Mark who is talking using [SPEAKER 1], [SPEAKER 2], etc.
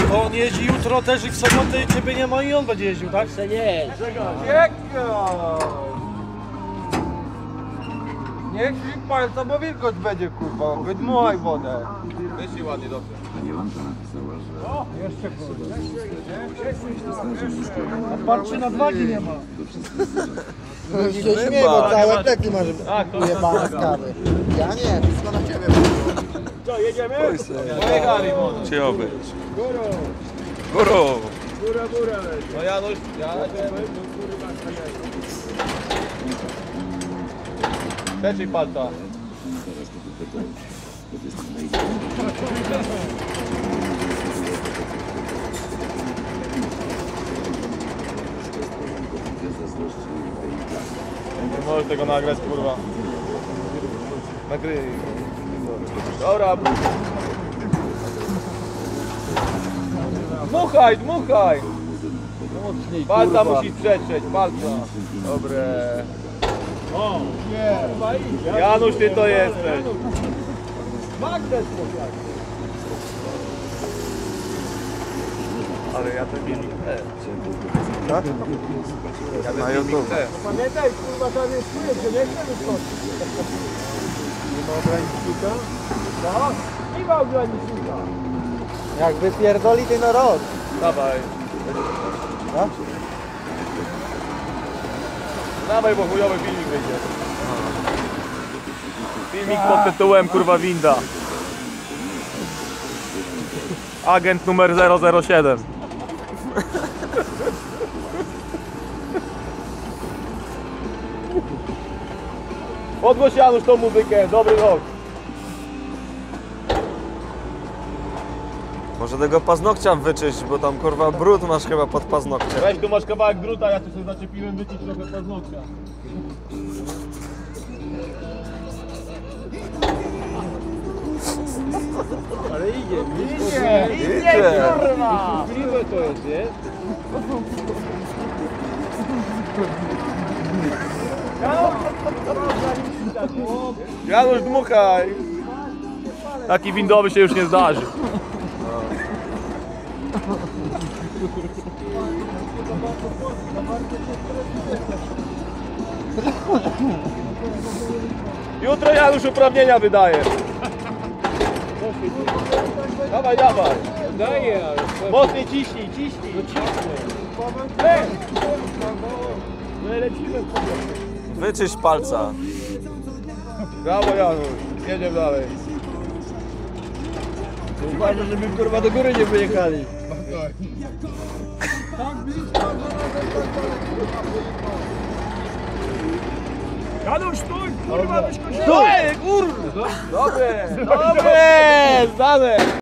[SPEAKER 1] To on jeździ jutro też i w sobotę i ciebie nie ma i on będzie jeździł, tak?
[SPEAKER 2] Jeszcze nie.
[SPEAKER 3] Niech ślik palca, bo wilgoć będzie, kurwa. Wydmuchaj wodę.
[SPEAKER 4] Wyślij ładnie, dobrze.
[SPEAKER 5] Jolanta napisała, że
[SPEAKER 3] Jeszcze kurwa.
[SPEAKER 1] A patrzy na dwagi nie ma.
[SPEAKER 6] się śmieje, bo całe plecy masz ujebane z kawy. Ja nie, wszystko na ciebie.
[SPEAKER 3] Co, jedziemy?
[SPEAKER 4] Pojechali,
[SPEAKER 5] chciał być.
[SPEAKER 3] Górą.
[SPEAKER 5] Górą!
[SPEAKER 3] Góra.
[SPEAKER 4] No Janusz, Trzeciej palca. Nie możesz tego nagrać, kurwa. Nagryj. Dobra. Dmuchaj! Palca musi trzeć, palca. Dobre.
[SPEAKER 3] O, nie.
[SPEAKER 4] Janusz, ty to jesteś.
[SPEAKER 3] Magnes
[SPEAKER 4] Ale ja ten filmik chcę.
[SPEAKER 5] Tak?
[SPEAKER 4] Ja ten
[SPEAKER 5] Na
[SPEAKER 4] filmik
[SPEAKER 5] YouTube.
[SPEAKER 4] chcę.
[SPEAKER 3] Pamiętaj, kurwa, to jest czuje, że nie chcemy skoczyć. Nie ma ogranicznika? No, nie ma ogranicznika.
[SPEAKER 6] Jak wypierdoli ty na rok.
[SPEAKER 4] Dawaj.
[SPEAKER 6] No?
[SPEAKER 4] Dawaj, bo chujowy filmik wyjdzie. Filmik pod tytułem kurwa winda. Agent numer 007. Podgłoś Janusz tą muzykę, dobry rok.
[SPEAKER 7] Może tego paznokcia wyczyść, bo tam kurwa brud masz chyba pod paznokciem.
[SPEAKER 4] Weź tu masz kawałek druta, ja tu sobie zaczepiłem wycić trochę paznokcia.
[SPEAKER 3] Ale idzie,
[SPEAKER 4] kurwa!
[SPEAKER 3] Możliwe to jest, nie?
[SPEAKER 4] Janusz, dmuchaj! Taki windowy się już nie zdarzy. Jutro Janusz uprawnienia wydaje. Dawaj.
[SPEAKER 3] Daję, ale...
[SPEAKER 4] Mocniej ciśnij.
[SPEAKER 3] No i lecimy.
[SPEAKER 7] Wyczyść palca.
[SPEAKER 4] Brawo Janusz, jedziemy dalej.
[SPEAKER 3] Uważaj, żeby kurwa do góry nie wyjechali. Janusz, stój! Kurwa, weź
[SPEAKER 4] Stój! Kurwa! Dobre! Zdane!